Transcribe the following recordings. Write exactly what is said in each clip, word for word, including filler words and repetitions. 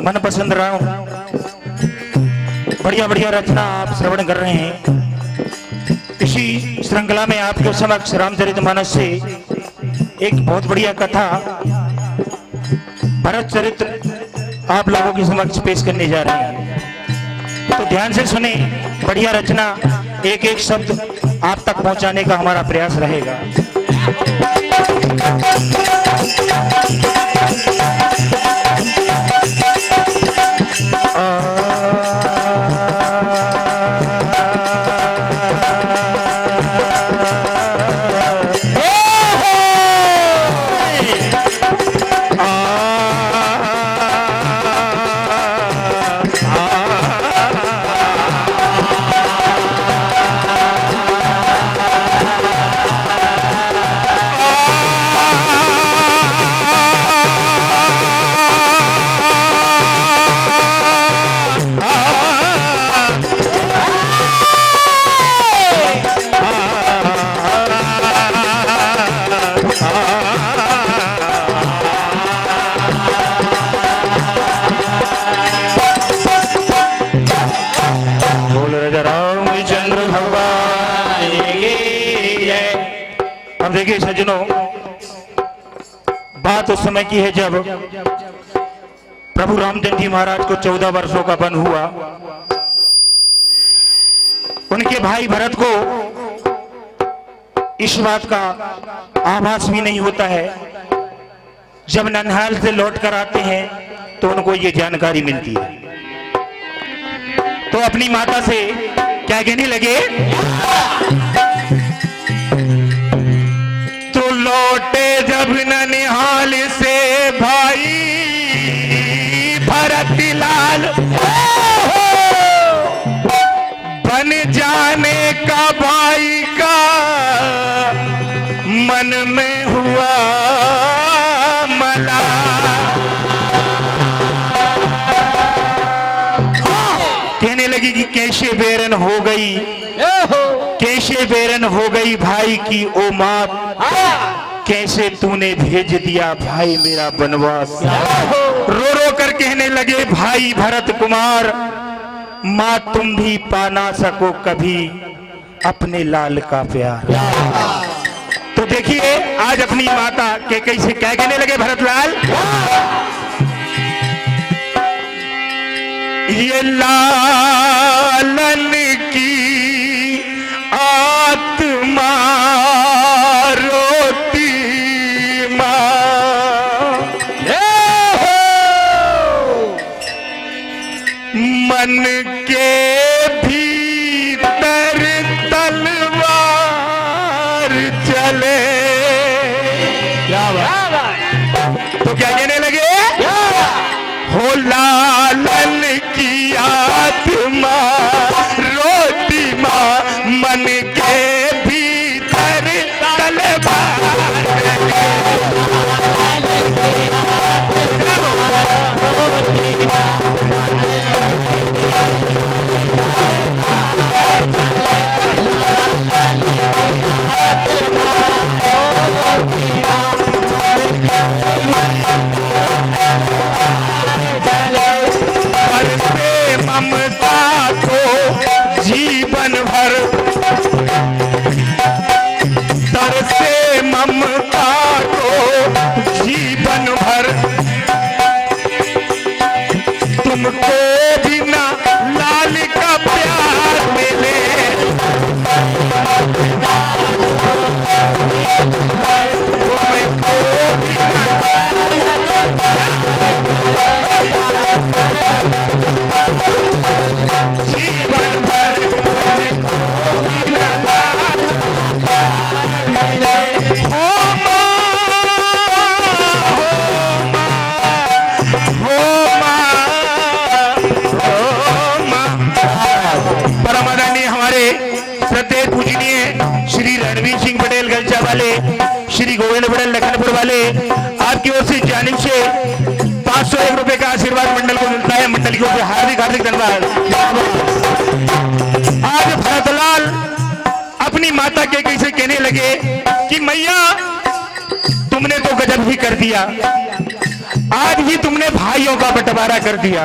मन पसंद राम बढ़िया बढ़िया रचना आप श्रवण कर रहे हैं। इसी श्रृंखला में आपके समक्ष रामचरितमानस से एक बहुत बढ़िया कथा भरत चरित्र आप लोगों के समक्ष पेश करने जा रहे हैं। तो ध्यान से सुने, बढ़िया रचना एक एक शब्द आप तक पहुंचाने का हमारा प्रयास रहेगा। अब देखिए सज्जनों, बात उस समय की है जब प्रभु रामचंद्र जी महाराज को चौदह वर्षों का वन हुआ। उनके भाई भरत को इस बात का आभास भी नहीं होता है। जब ननिहाल से लौट कर आते हैं तो उनको ये जानकारी मिलती है। तो अपनी माता से क्या कहने लगे, तो लौटे जब ननिहाल से भाई भरत लाल, बन जाने का भाई का मन में हुआ मला। कहने लगी कि कैसे बेरन हो गई, कैसे बेरन हो गई भाई की ओ मात, कैसे तूने भेज दिया भाई मेरा वनवास। रो रो कर कहने लगे भाई भरत कुमार, माँ तुम भी पा ना सको कभी अपने लाल का प्यार। तो देखिए आज अपनी माता के कैसे क्या कहने लगे भरत लाल, ये लालन की आत्मा रोती माँ, मन के भीतर तलवार चले। क्या बात, तो क्या कहने लगे, हो लालन की आत्मा रोती माँ, मन के भीतर तलवार। ममता को जीवन भर तरसे, ममता को जीवन भर, तुमको बिना लाल का प्यार मिले। जीवन भर परमादरणीय हमारे श्रद्धेय पूजनीय श्री रणवीर सिंह पटेल गलचा वाले, श्री गोविंद पटेल लखनपुर वाले, आपकी ओर से जानिब से पांच सौ एक रुपए का आशीर्वाद मंडल को मिलता है। मंडल की ओर से हार्दिक हार्दिक धन्यवाद। आज भरतलाल अपनी माता के कैसे कहने लगे कि मैया तुमने तो गजब ही कर दिया। आज भी तुमने भाइयों का बंटवारा कर दिया।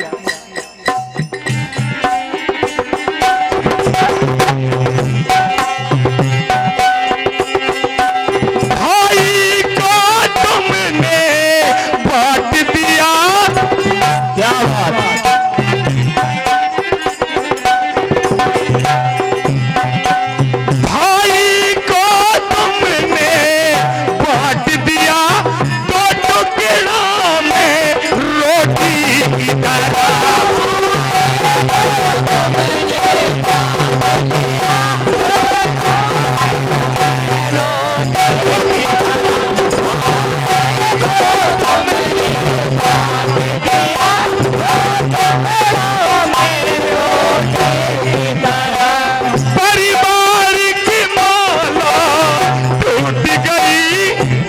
भाई को तुमने बांट दिया। क्या बात। भाई को तुमने बांट दिया दो टुकड़ों में रोटी की तरह। परिवार की माला टूट गई।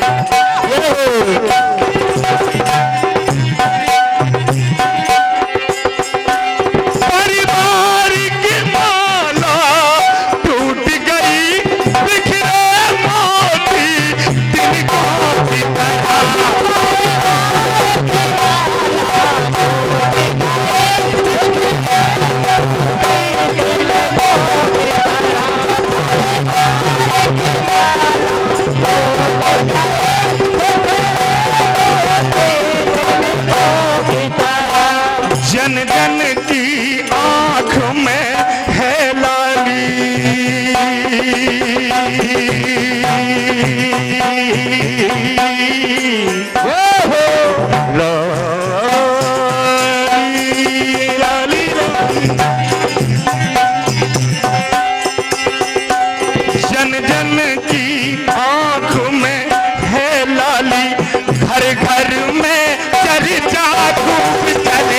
परिवार की माला टूट गई बिखरे मोती तिनकों की तरह। जन जन की आंख में है लाली। लाली लाली जन जन की आंख में है लाली। घर घर में चर्चा खूब चले।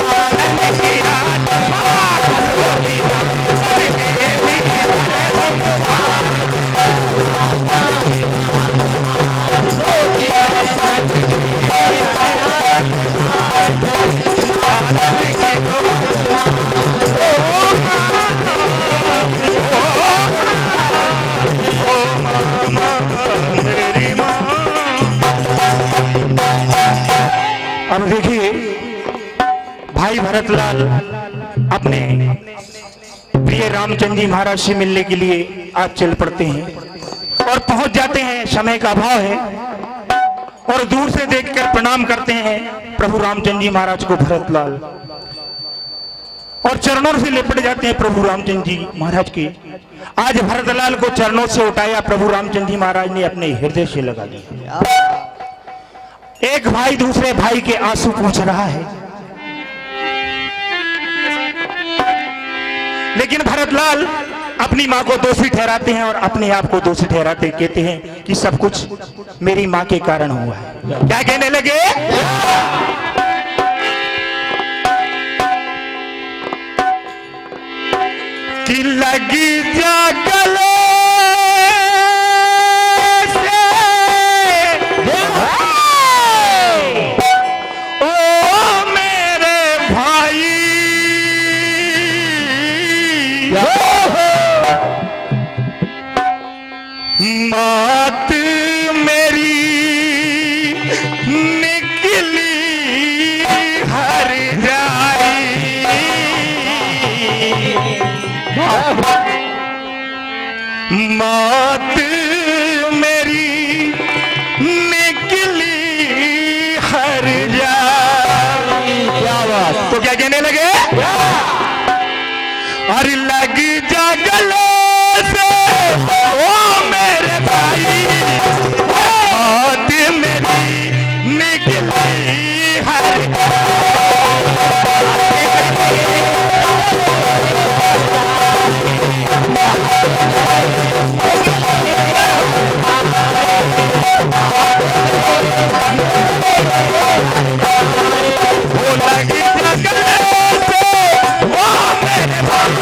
अब देखिए भाई भरतलाल अपने प्रिय रामचंद्र जी महाराज से मिलने के लिए आज चल पड़ते हैं और पहुंच जाते हैं। समय का अभाव है और दूर से देखकर प्रणाम करते हैं प्रभु रामचंद्र जी महाराज को भरतलाल और चरणों से लिपट जाते हैं प्रभु रामचंद्र जी महाराज के। आज भरतलाल को चरणों से उठाया प्रभु रामचंद्र जी महाराज ने अपने हृदय से लगा दिया। एक भाई दूसरे भाई के आंसू पूछ रहा है, लेकिन भरतलाल अपनी मां को दोषी ठहराते हैं और अपने आप को दोषी ठहराते कहते हैं कि सब कुछ मेरी मां के कारण हुआ है। क्या कहने लगे? कि लगी जा गले मात मेरी निकली हर जाई। मात मेरी निकली हर जाई। क्या बात। तो क्या कहने लगे? अरे लगी जा गले से ओ मेरे भाई, मौत मेरी निकली हर वो लगी जा गले से ओ मेरे भाई।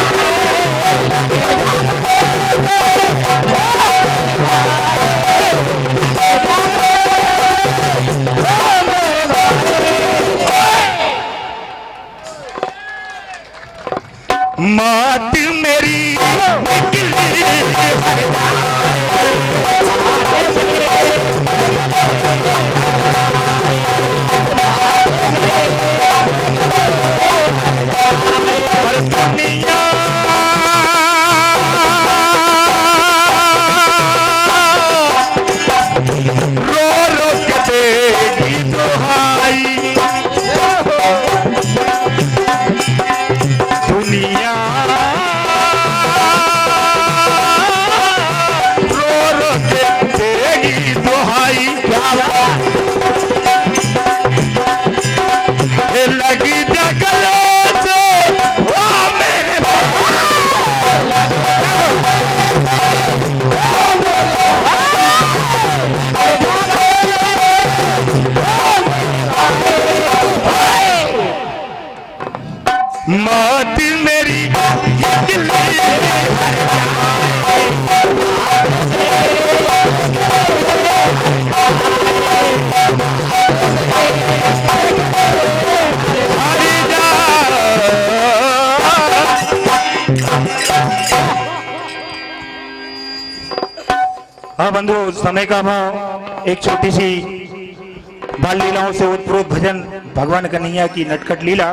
मात मेरी निकली हर मौत मेरी हाँ बंधु, समय का अभाव, एक छोटी सी बाल लीलाओं से उत्प्रोत भजन भगवान कन्हैया की नटखट लीला।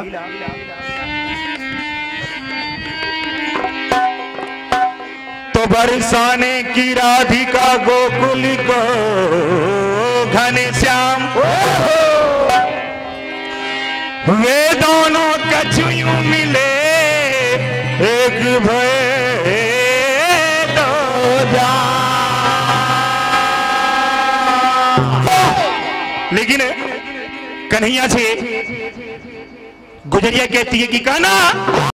तो बरसाने की राधिका गोकुल को घनश्याम, वे दोनों कछुओं मिले एक भय दो जा। लेकिन कन्हैया से गुजरिया कहती है कि कान्हा